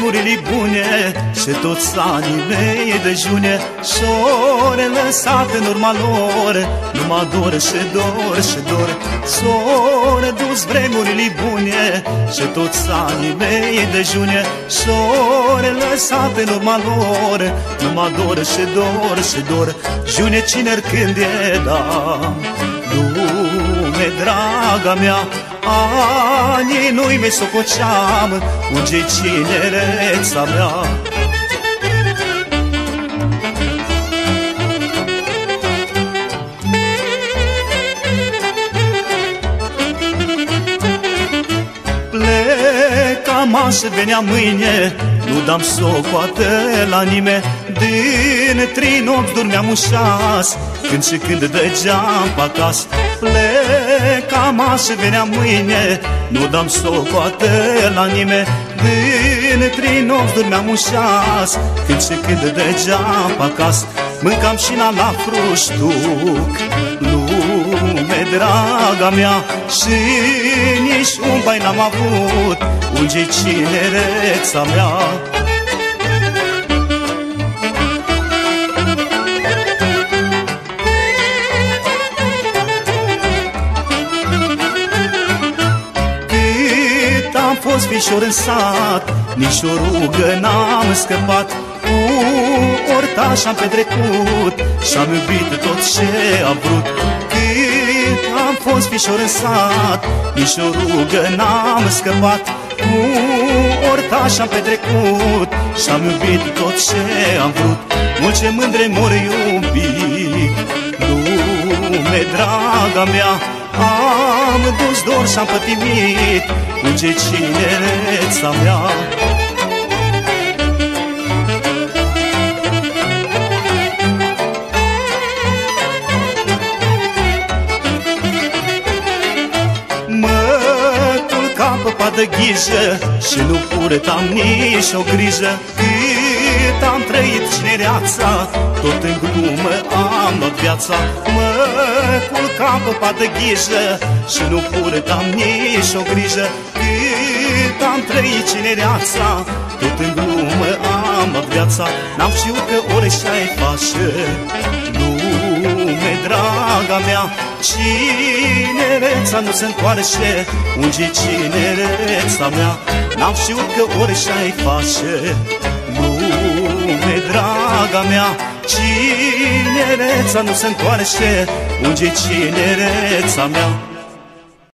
vremurile bune și toți anii mei de june S-au lăsat în urma lor, numai dor și dor și dor. S-au redus vremurile bune și toți anii mei de june S-au lăsat în urma lor, numai dor și dor și dor. June ciner când e da, lume draga mea, anii nu-i mai sococeam, unde-i cinereța mea. Plecam și venea mâine, nu dam socoată la nimeni. Din 3 nopți dormeam un 6, când și când dăgeam pe acasă. Plecam și venea mâine, nu dam socoată la nimeni. Din 3 nopți dormeam un 6, când și când dăgeam pe acasă. Mâncam și la fruștuc, lume draga mea, și nici un bai n-am avut, unde-i cinereța mea. Cât am fost fișor în sat, nici o rugă n-am scăpat. Cu ortaș am petrecut și-am iubit tot ce am vrut. Cât am fost fișor în sat, nici o rugă n-am scăpat. Cu ortaș am petrecut și-am iubit tot ce am vrut. Mulți mândre m-or iubit, lume draga mea, am dus dor și-am pătimit, unde-i cinereța mea. De ghijă și nu purtam nici o grijă. Cât am trăit cinereața, tot în glumă am luat viața. Mă culcam pe pat de ghijă și nu purtam nici o grijă. Cât am trăit cinereața, tot în glumă am luat viața. N-am știut că ori și-ai face, lume draga mea, cinereța nu se întoarce, unde-i cinereța mea. N-am știut că ori și-ai face, lume draga mea, cinereța nu se întoarce, unde-i cinereța mea.